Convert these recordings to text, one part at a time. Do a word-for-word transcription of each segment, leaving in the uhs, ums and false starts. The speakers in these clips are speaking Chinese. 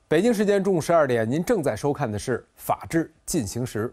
北京时间中午十二点，您正在收看的是《法治进行时》。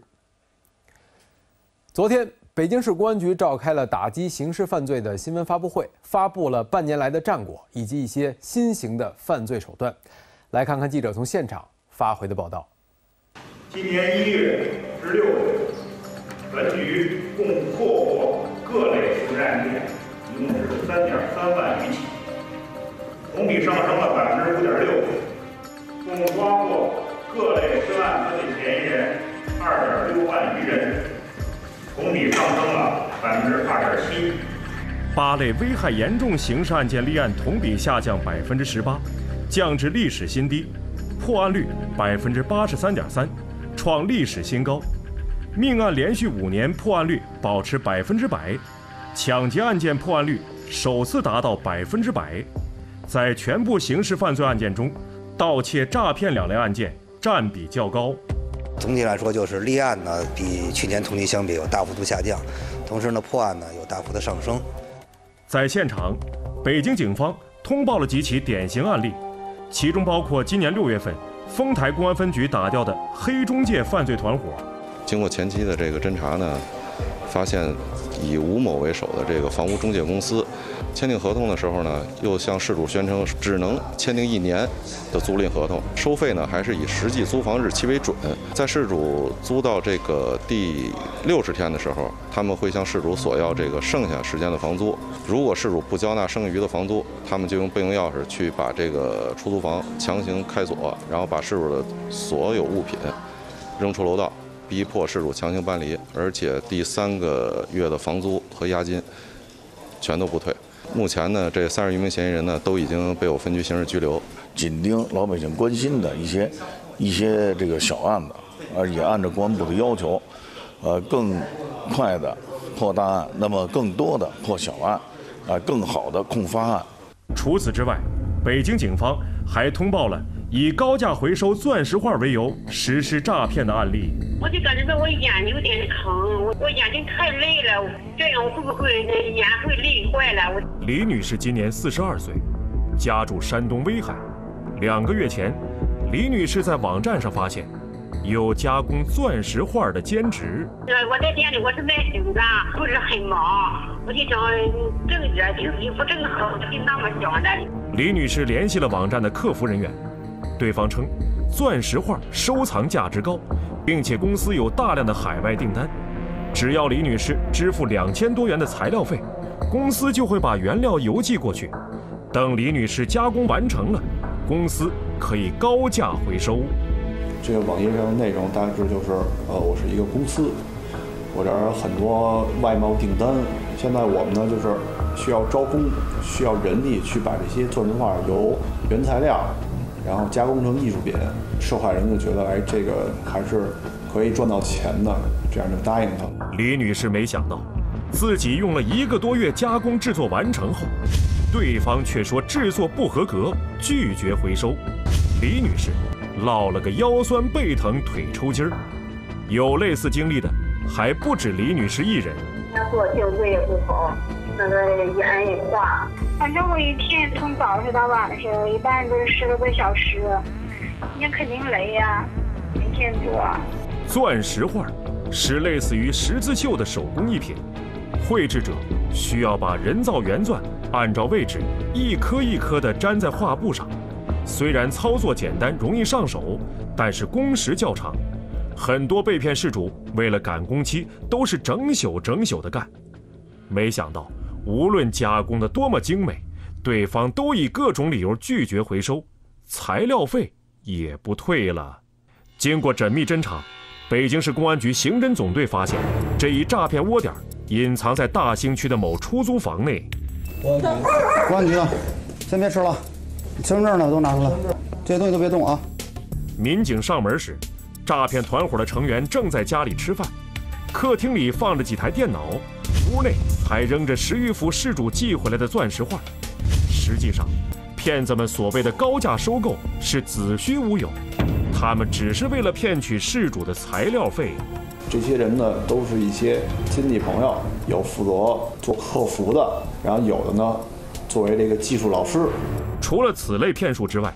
昨天，北京市公安局召开了打击刑事犯罪的新闻发布会，发布了半年来的战果以及一些新型的犯罪手段。来看看记者从现场发回的报道。 今年一月至六月，本局共破获各类刑事案件一共是三点三万余起，同比上升了百分之五点六。 共抓获各类涉案犯罪嫌疑人二点六万余人，同比上升了百分之二点七。 八类危害严重刑事案件立案同比下降百分之十八，降至历史新低，破案率百分之八十三点三，创历史新高。命案连续五年破案率保持百分之百，抢劫案件破案率首次达到百分之百。在全部刑事犯罪案件中， 盗窃、诈骗两类案件占比较高。 总体来说，就是立案呢比去年同期相比有大幅度下降，同时呢破案呢有大幅的上升。 在现场，北京警方通报了几起典型案例，其中包括今年六月份丰台公安分局打掉的黑中介犯罪团伙。 经过前期的这个侦查呢，发现以吴某为首的这个房屋中介公司 签订合同的时候呢，又向事主宣称只能签订一年的租赁合同，收费呢还是以实际租房日期为准。在事主租到这个第六十天的时候，他们会向事主索要这个剩下时间的房租。如果事主不交纳剩余的房租，他们就用备用钥匙去把这个出租房强行开锁，然后把事主的所有物品扔出楼道，逼迫事主强行搬离，而且第三个月的房租和押金全都不退。 目前呢，这三十余名嫌疑人呢都已经被我分局刑事拘留。 紧盯老百姓关心的一些一些这个小案子，而也按照公安部的要求，呃，更快的破大案，那么更多的破小案，啊，更好的控发案。 除此之外，北京警方还通报了以高价回收钻石画为由实施诈骗的案例。 我就感觉到我眼有点疼，我我眼睛太累了，这样会不会眼会累坏了？我李女士今年四十二岁，家住山东威海。两个月前，李女士在网站上发现有加工钻石画的兼职。 我在店里我是卖手的，不是很忙，我就想挣点就衣服正好，我就那么想的。 李女士联系了网站的客服人员，对方称钻石画收藏价值高， 并且公司有大量的海外订单，只要李女士支付两千多元的材料费，公司就会把原料邮寄过去。等李女士加工完成了，公司可以高价回收。 这个网页上的内容大致就是，呃，我是一个公司，我这儿有很多外贸订单，现在我们呢就是需要招工，需要人力去把这些钻石画由原材料 然后加工成艺术品，受害人就觉得，哎，这个还是可以赚到钱的，这样就答应他。 李女士没想到，自己用了一个多月加工制作完成后，对方却说制作不合格，拒绝回收。李女士落了个腰酸背疼、腿抽筋儿。有类似经历的还不止李女士一人。 他做颈椎也不好，那个眼也花。 反正我一天从早上到晚上，一般都是十多个小时，你肯定累呀，每天做。 钻石画是类似于十字绣的手工艺品，绘制者需要把人造原钻按照位置一颗一颗地粘在画布上。虽然操作简单，容易上手，但是工时较长。很多被骗事主为了赶工期，都是整宿整宿的干。没想到， 无论加工的多么精美，对方都以各种理由拒绝回收，材料费也不退了。经过缜密侦查，北京市公安局刑侦总队发现，这一诈骗窝点隐藏在大兴区的某出租房内。 公安局的，先别吃了，身份证呢都拿出来，这些东西都别动啊。 民警上门时，诈骗团伙的成员正在家里吃饭，客厅里放着几台电脑，屋内 还扔着十余幅事主寄回来的钻石画，实际上，骗子们所谓的高价收购是子虚乌有，他们只是为了骗取事主的材料费。 这些人呢，都是一些亲戚朋友，有负责做客服的，然后有的呢，作为这个技术老师。 除了此类骗术之外，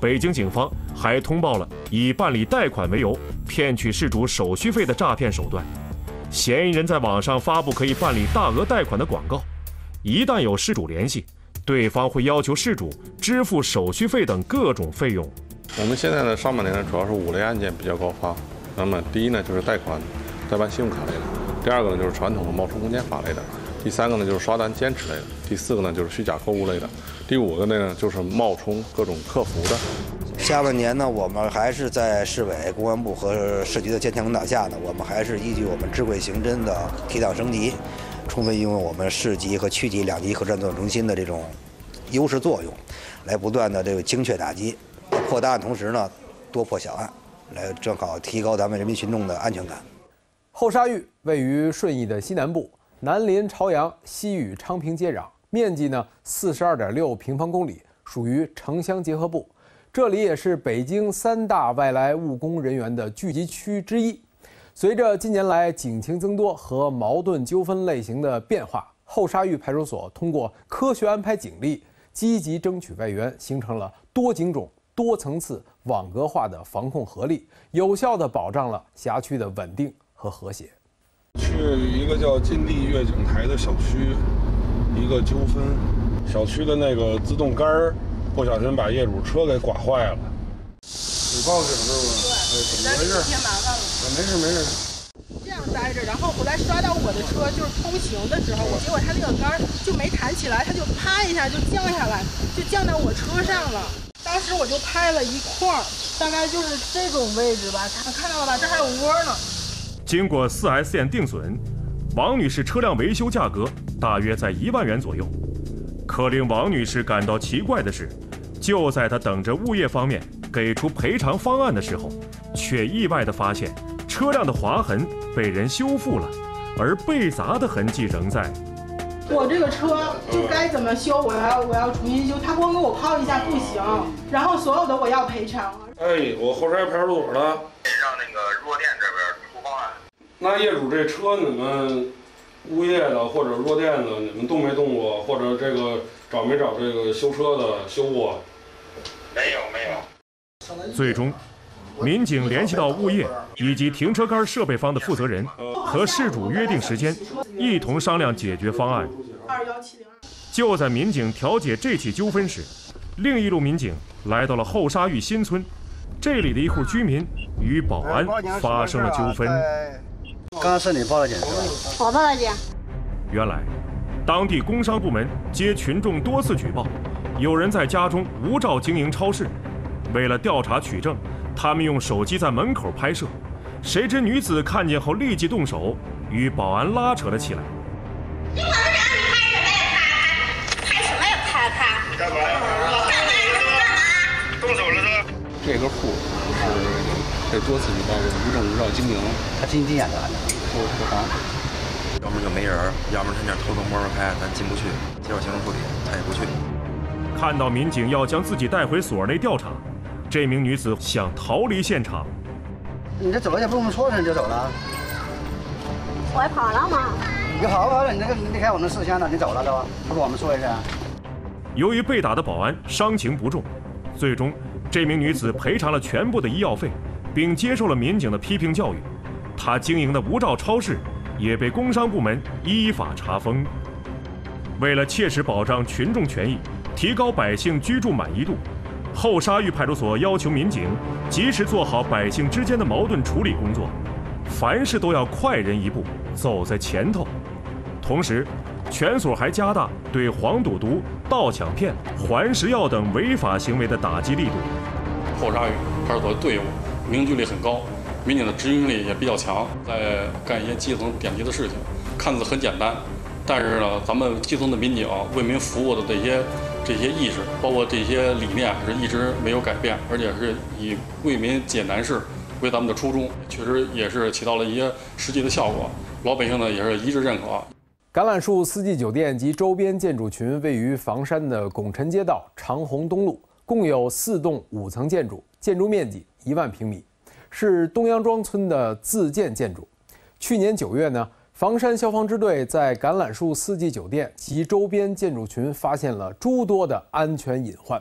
北京警方还通报了以办理贷款为由骗取事主手续费的诈骗手段。嫌疑人在网上发布可以办理大额贷款的广告，一旦有事主联系，对方会要求事主支付手续费等各种费用。 我们现在的上半年呢，主要是五类案件比较高发。那么第一呢，就是贷款、代办信用卡类的；第二个呢，就是传统的冒充公检法类的；第三个呢，就是刷单坚持类的；第四个呢，就是虚假购物类的；第五个呢，就是冒充各种客服的。 下半年呢，我们还是在市委、公安部和市局的坚强领导下呢，我们还是依据我们智慧刑侦的提档升级，充分运用我们市级和区级两级核战作战中心的这种优势作用，来不断的这个精确打击，破大案同时呢，多破小案，来正好提高咱们人民群众的安全感。 后沙峪位于顺义的西南部，南临朝阳，西与昌平接壤，面积呢四十二点六平方公里，属于城乡结合部。这里也是北京三大外来务工人员的聚集区之一。随着近年来警情增多和矛盾纠纷类型的变化，后沙峪派出所通过科学安排警力，积极争取外援，形成了多警种、多层次、网格化的防控合力，有效地保障了辖区的稳定和和谐。 去一个叫金地悦景台的小区，一个纠纷，小区的那个自动杆儿不小心把业主车给刮坏了。你报警是吧？哎，怎么回事？ 添麻烦了。 没事没事。 这样待着，然后后来刷到我的车，就是通行的时候，我结果他那个杆就没弹起来，他就啪一下就降下来，就降到我车上了。当时我就拍了一块儿，大概就是这种位置吧，看到了吧？这还有窝呢。 经过 四 S 店定损，王女士车辆维修价格大约在一万元左右。可令王女士感到奇怪的是，就在她等着物业方面给出赔偿方案的时候，却意外地发现车辆的划痕被人修复了，而被砸的痕迹仍在。 我这个车就该怎么修，我要我要重新修，他光给我抛一下不行，然后所有的我要赔偿。 哎，我后山派出所的， 让那个弱电这边出方案。 那业主这车你们物业的或者弱电的，你们动没动过？或者这个找没找这个修车的修过？ 没有没有。 最终，民警联系到物业以及停车杆设备方的负责人，和事主约定时间，一同商量解决方案。就在民警调解这起纠纷时，另一路民警来到了后沙峪新村，这里的一户居民与保安发生了纠纷。 刚刚是你报的警是吧？ 我报的警。 原来，当地工商部门接群众多次举报，有人在家中无照经营超市。为了调查取证，他们用手机在门口拍摄。谁知女子看见后立即动手，与保安拉扯了起来。 你管得着你拍什么呀？拍拍什么呀？拍拍！ 干嘛呀？ 干嘛呀？干嘛？ 动手了都。 这个户是被多次举报无证无照经营， 他进进眼的， 不不罚。 要么就没人，要么他那偷偷摸摸开，咱进不去。接受行政处理，他也不去。 看到民警要将自己带回所内调查，这名女子想逃离现场。 你这走也不跟我们说声就走了？ 我还跑了吗？ 你跑跑了，你那个离开我们视线了，你走了都不跟我们说一声。 由于被打的保安伤情不重，最终这名女子赔偿了全部的医药费，并接受了民警的批评教育。她经营的无照超市也被工商部门依法查封。为了切实保障群众权益，提高百姓居住满意度，后沙峪派出所要求民警及时做好百姓之间的矛盾处理工作，凡事都要快人一步，走在前头。同时，全所还加大对黄赌毒、盗抢骗、还食药等违法行为的打击力度。 后沙峪派出所队伍凝聚力很高，民警的执行力也比较强，在干一些基层点滴的事情，看似很简单，但是呢，咱们基层的民警为民服务的这些这些意识，包括这些理念是一直没有改变，而且是以为民解难事为咱们的初衷，确实也是起到了一些实际的效果，老百姓呢也是一致认可。 橄榄树四季酒店及周边建筑群位于房山的拱辰街道长虹东路，共有四栋五层建筑，建筑面积一万平米，是东阳庄村的自建建筑。去年九月呢，房山消防支队在橄榄树四季酒店及周边建筑群发现了诸多的安全隐患，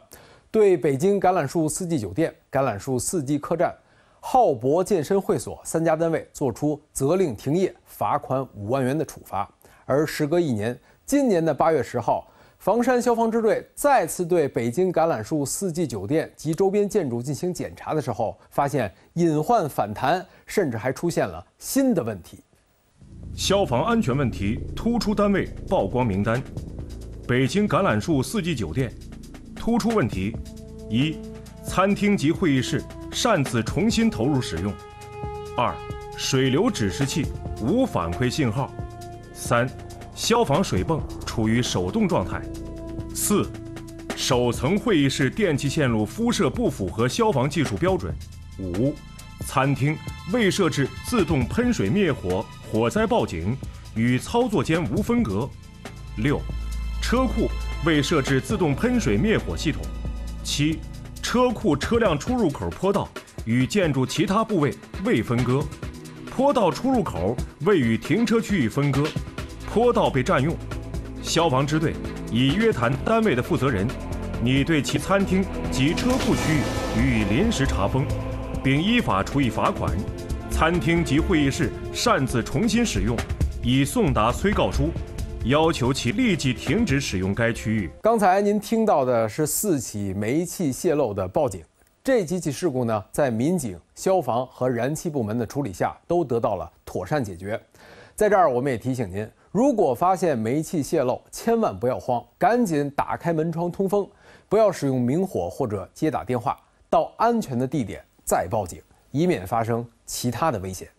对北京橄榄树四季酒店、橄榄树四季客栈、浩博健身会所三家单位作出责令停业、罚款五万元的处罚。而时隔一年，今年的八月十号，房山消防支队再次对北京橄榄树四季酒店及周边建筑进行检查的时候，发现隐患反弹，甚至还出现了新的问题。 消防安全问题突出单位曝光名单：北京橄榄树四季酒店，突出问题：一、餐厅及会议室擅自重新投入使用；二、水流指示器无反馈信号；三、消防水泵处于手动状态；四、首层会议室电气线路敷设不符合消防技术标准；五、餐厅未设置自动喷水灭火、火灾报警，与操作间无分隔；六、车库未设置自动喷水灭火系统；七、车库车辆出入口坡道与建筑其他部位未分割，坡道出入口未与停车区域分割，坡道被占用。消防支队已约谈单位的负责人，拟对其餐厅及车库区域予以临时查封，并依法处以罚款。餐厅及会议室擅自重新使用，已送达催告书，要求其立即停止使用该区域。 刚才您听到的是四起煤气泄漏的报警，这几起事故呢，在民警、消防和燃气部门的处理下，都得到了妥善解决。在这儿，我们也提醒您，如果发现煤气泄漏，千万不要慌，赶紧打开门窗通风，不要使用明火或者接打电话，到安全的地点再报警，以免发生其他的危险。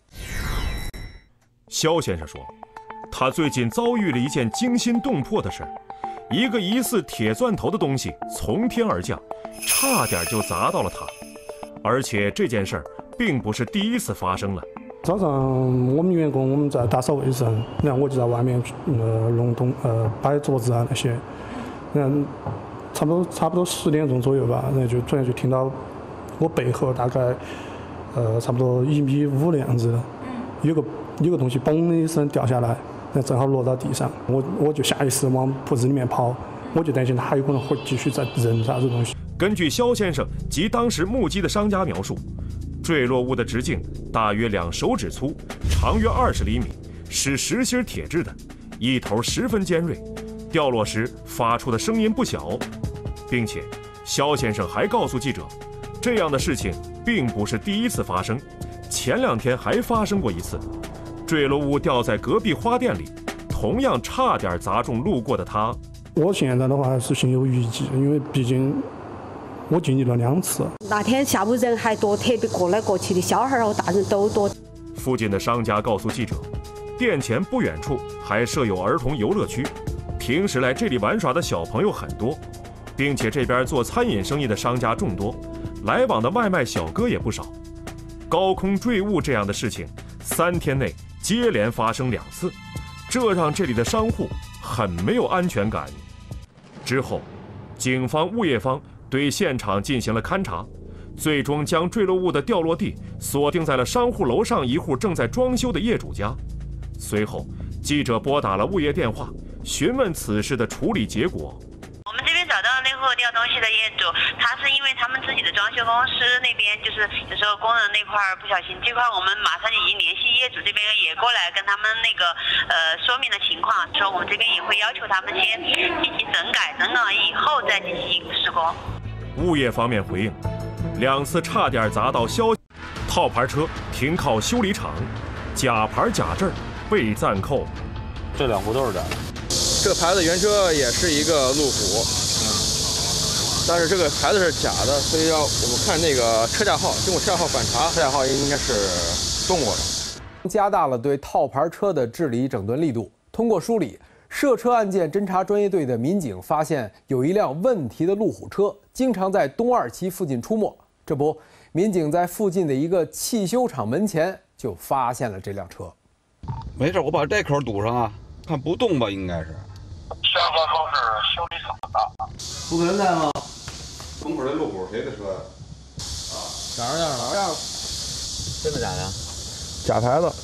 肖先生说，他最近遭遇了一件惊心动魄的事儿，一个疑似铁钻头的东西从天而降，差点就砸到了他。而且这件事儿并不是第一次发生了。 早上我们员工我们在打扫卫生，然后我就在外面呃弄东呃摆桌子啊那些，然后差不多差不多十点钟左右吧，然后就突然就听到我背后大概呃差不多一米五的样子，有个有个东西嘣的一声掉下来，然后正好落到地上，我我就下意识往铺子里面跑，我就担心他还有可能会继续再扔啥子东西。 根据肖先生及当时目击的商家描述，坠落物的直径大约两手指粗，长约二十厘米，是实心铁制的，一头十分尖锐，掉落时发出的声音不小，并且肖先生还告诉记者，这样的事情并不是第一次发生，前两天还发生过一次，坠落物掉在隔壁花店里，同样差点砸中路过的他。 我现在的话是心有余悸，因为毕竟我经历了两次。 那天下午人还多，特别过来过去的小孩和大人都多。 附近的商家告诉记者，店前不远处还设有儿童游乐区，平时来这里玩耍的小朋友很多，并且这边做餐饮生意的商家众多，来往的外卖小哥也不少。高空坠物这样的事情，三天内接连发生两次，这让这里的商户很没有安全感。之后，警方、物业方对现场进行了勘查，最终将坠落物的掉落地锁定在了商户楼上一户正在装修的业主家。随后，记者拨打了物业电话，询问此事的处理结果。 我们这边找到那户掉东西的业主，他是因为他们自己的装修公司那边就是有时候工人那块儿不小心，这块我们马上已经联系业主这边也过来跟他们那个呃说明了情况，说我们这边也会要求他们先进行整改，整改完以后再进行施工。 物业方面回应，两次差点砸到肖套牌车停靠修理厂，假牌假证被暂扣。 这两户都是假的。 这个牌子原车也是一个路虎，嗯，但是这个牌子是假的，所以要我们看那个车架号，经过车架号反查，车架号应该是动过的。 加大了对套牌车的治理整顿力度。通过梳理，涉车案件侦查专业队的民警发现，有一辆问题的路虎车经常在东二旗附近出没。这不，民警在附近的一个汽修厂门前就发现了这辆车。 没事，我把这口堵上啊，看不动吧，应该是。 相关都是修理厂的。 负责人在吗？ 东口这路虎谁的车呀？ 啊，啥样啥样？ 真的假的？ 假牌子。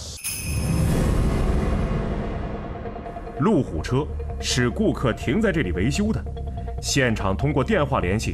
路虎车是顾客停在这里维修的，现场通过电话联系，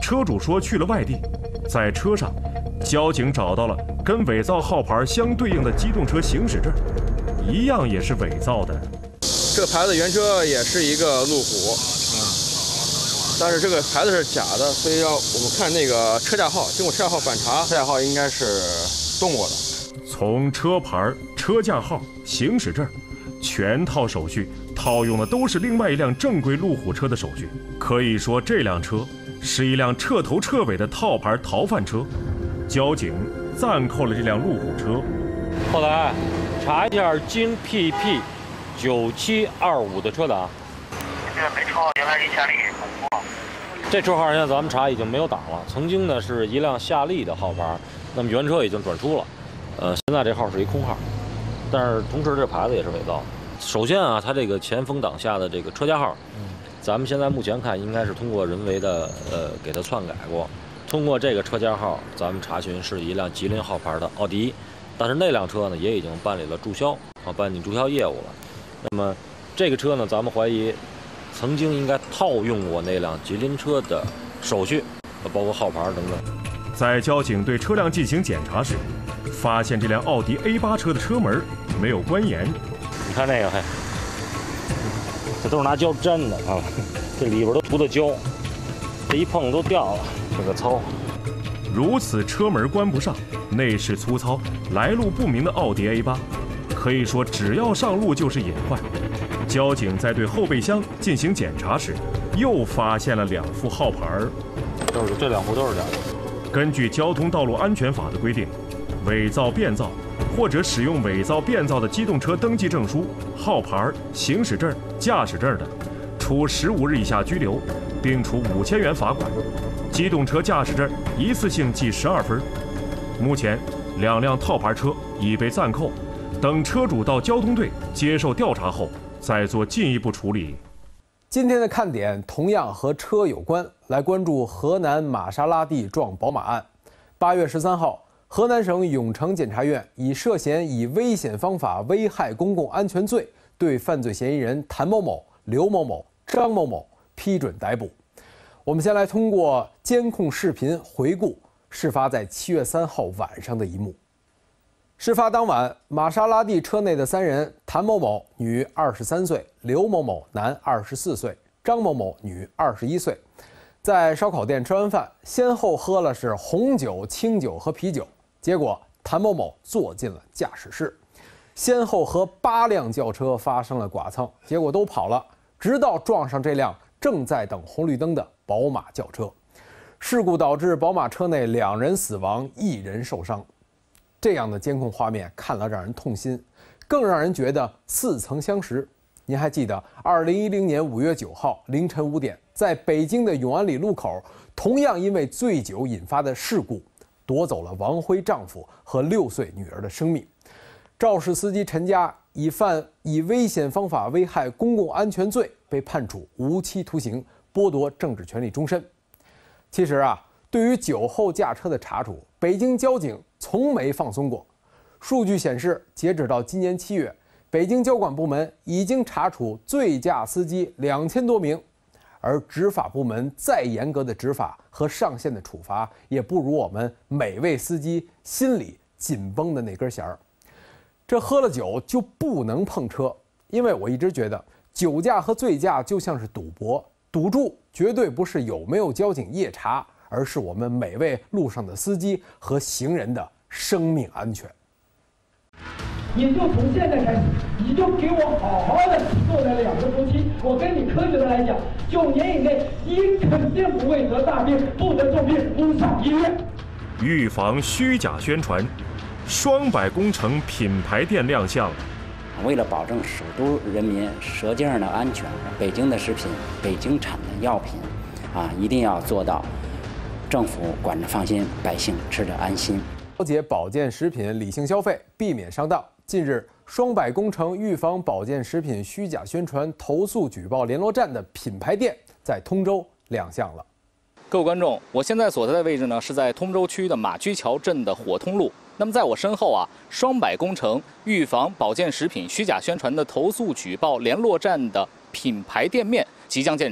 车主说去了外地，在车上，交警找到了跟伪造号牌相对应的机动车行驶证，一样也是伪造的。 这个牌子原车也是一个路虎，嗯，但是这个牌子是假的，所以要我们看那个车架号，经过车架号反查，车架号应该是动过的。 从车牌、车架号、行驶证，全套手续套用的都是另外一辆正规路虎车的手续。可以说，这辆车是一辆彻头彻尾的套牌逃犯车。交警暂扣了这辆路虎车。 后来查一下京 P P 九七二五的车档， 这个没超原来一夏利。 这车号现在咱们查已经没有档了。曾经呢是一辆夏利的号牌，那么原车已经转出了。呃，现在这号是一空号，但是同时这牌子也是伪造。首先啊，它这个前风挡下的这个车架号，嗯，咱们现在目前看应该是通过人为的呃给它篡改过。通过这个车架号，咱们查询是一辆吉林号牌的奥迪，但是那辆车呢也已经办理了注销啊，办理注销业务了。那么这个车呢，咱们怀疑曾经应该套用过那辆吉林车的手续，包括号牌等等。 在交警对车辆进行检查时，发现这辆奥迪 A 八车的车门没有关严。 你看这个，嘿，这都是拿胶粘的啊，这里边都涂的胶，这一碰都掉了，这个糙。 如此车门关不上，内饰粗糙、来路不明的奥迪 A 八，可以说只要上路就是隐患。交警在对后备箱进行检查时，又发现了两副号牌， 都是这两副都是假的。 根据《交通道路安全法》的规定，伪造、变造或者使用伪造、变造的机动车登记证书、号牌、行驶证、驾驶证的，处十五日以下拘留，并处五千元罚款；机动车驾驶证一次性记十二分。目前，两辆套牌车已被暂扣，等车主到交通队接受调查后，再做进一步处理。 今天的看点同样和车有关，来关注河南玛莎拉蒂撞宝马案。八月十三号，河南省永城检察院以涉嫌以危险方法危害公共安全罪，对犯罪嫌疑人谭某某、刘某某、张某某批准逮捕。我们先来通过监控视频回顾事发在七月三号晚上的一幕。事发当晚，玛莎拉蒂车内的三人，谭某某女二十三岁，刘某某男二十四岁，张某某女二十一岁，在烧烤店吃完饭，先后喝了是红酒、清酒和啤酒。结果谭某某坐进了驾驶室，先后和八辆轿车发生了剐蹭，结果都跑了，直到撞上这辆正在等红绿灯的宝马轿车。事故导致宝马车内两人死亡，一人受伤。这样的监控画面看了让人痛心，更让人觉得似曾相识。您还记得二零一零年五月九号凌晨五点，在北京的永安里路口，同样因为醉酒引发的事故，夺走了王辉丈夫和六岁女儿的生命。肇事司机陈佳以犯以危险方法危害公共安全罪被判处无期徒刑，剥夺政治权利终身。其实啊，对于酒后驾车的查处，北京交警从没放松过。数据显示，截止到今年七月，北京交管部门已经查处醉驾司机两千多名，而执法部门再严格的执法和上线的处罚，也不如我们每位司机心里紧绷的那根弦儿。这喝了酒就不能碰车，因为我一直觉得酒驾和醉驾就像是赌博，赌注绝对不是有没有交警夜查，而是我们每位路上的司机和行人的生命安全。 你就从现在开始，你就给我好好的做这两个周期。我跟你科学的来讲，九年以内你肯定不会得大病，不得重病，不上医院。 预防虚假宣传，双百工程品牌店亮相了。 为了保证首都人民舌尖上的安全，北京的食品、北京产的药品，啊，一定要做到政府管着放心，百姓吃着安心。 了解保健食品，理性消费，避免上当。近日，双百工程预防保健食品虚假宣传投诉举报联络站的品牌店在通州亮相了。 各位观众，我现在所在的位置呢是在通州区的马驹桥镇的火通路。那么在我身后啊，双百工程预防保健食品虚假宣传的投诉举报联络站的品牌店面即将建成。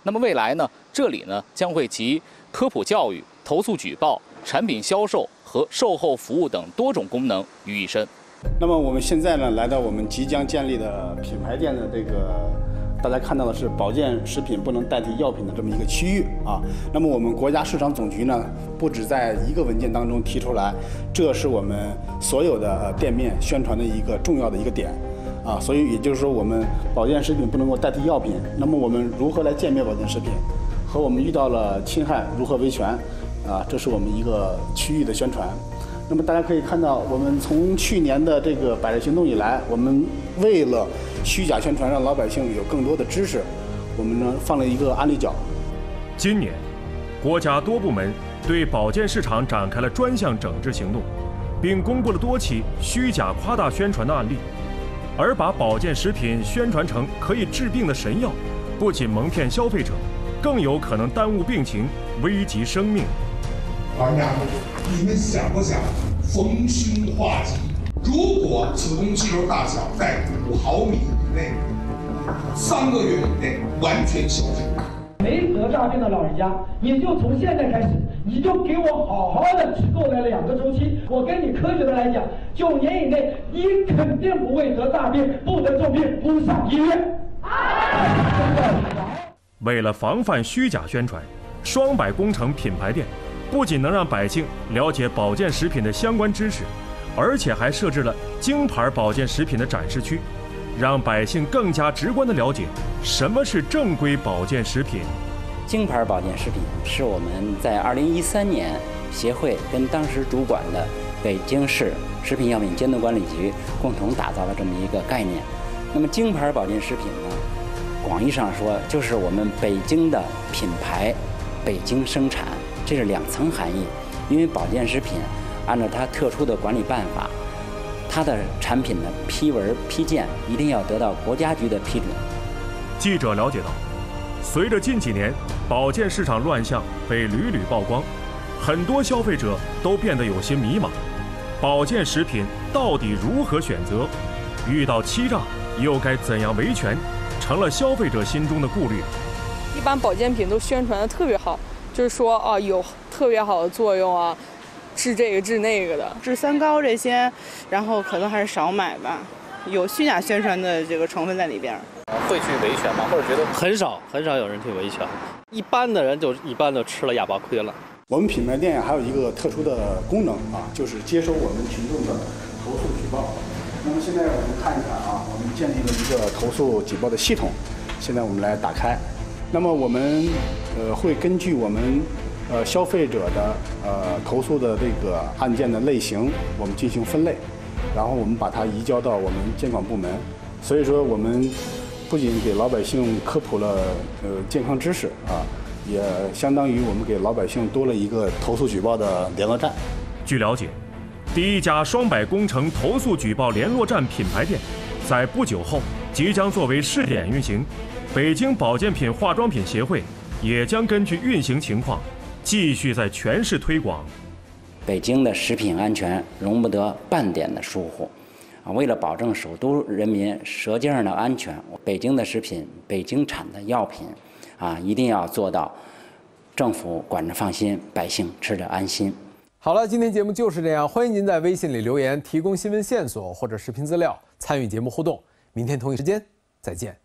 那么未来呢，这里呢将会集科普教育、投诉举报、产品销售和售后服务等多种功能于一身。 那么我们现在呢，来到我们即将建立的品牌店的这个，大家看到的是保健食品不能代替药品的这么一个区域啊。那么我们国家市场总局呢，不止在一个文件当中提出来，这是我们所有的店面宣传的一个重要的一个点啊。所以也就是说，我们保健食品不能够代替药品。那么我们如何来鉴别保健食品，和我们遇到了侵害如何维权啊，这是我们一个区域的宣传。那么大家可以看到，我们从去年的这个百日行动以来，我们为了虚假宣传，让老百姓有更多的知识，我们呢放了一个案例角。 今年，国家多部门对保健市场展开了专项整治行动，并公布了多起虚假夸大宣传的案例。而把保健食品宣传成可以治病的神药，不仅蒙骗消费者，更有可能耽误病情，危及生命。 专家，你们想不想逢凶化吉？如果子宫肌瘤大小在五毫米以内，三个月以内完全消失。 没得大病的老人家，你就从现在开始，你就给我好好的吃够了两个周期。我跟你科学的来讲，九年以内你肯定不会得大病，不得重病，不上医院。 为了防范虚假宣传，双百工程品牌店不仅能让百姓了解保健食品的相关知识，而且还设置了京牌保健食品的展示区，让百姓更加直观地了解什么是正规保健食品。 京牌保健食品是我们在二零一三年协会跟当时主管的北京市食品药品监督管理局共同打造了这么一个概念。那么京牌保健食品呢，广义上说就是我们北京的品牌，北京生产，这是两层含义。因为保健食品按照它特殊的管理办法，它的产品的批文批件一定要得到国家局的批准。 记者了解到，随着近几年保健市场乱象被屡屡曝光，很多消费者都变得有些迷茫。保健食品到底如何选择？遇到欺诈又该怎样维权？成了消费者心中的顾虑。 一般保健品都宣传的特别好，就是说啊有特别好的作用啊，治这个治那个的， 治三高这些，然后可能还是少买吧，有虚假宣传的这个成分在里边。 会去维权吗？或者觉得很少很少有人去维权，一般的人就一般的吃了哑巴亏了。 我们品牌店还有一个特殊的功能啊，就是接收我们群众的投诉举报。那么现在我们看一看啊，我们建立了一个投诉举报的系统，现在我们来打开。那么我们呃会根据我们呃消费者的呃投诉的这个案件的类型，我们进行分类，然后我们把它移交到我们监管部门。所以说我们不仅给老百姓科普了呃健康知识啊，也相当于我们给老百姓多了一个投诉举报的联络站。 据了解，第一家双百工程投诉举报联络站品牌店，在不久后即将作为试点运行。北京保健品化妆品协会也将根据运行情况，继续在全市推广。 北京的食品安全容不得半点的疏忽，啊，为了保证首都人民舌尖上的安全，北京的食品、北京产的药品，啊，一定要做到政府管着放心，百姓吃着安心。 好了，今天节目就是这样，欢迎您在微信里留言，提供新闻线索或者视频资料，参与节目互动。明天同一时间再见。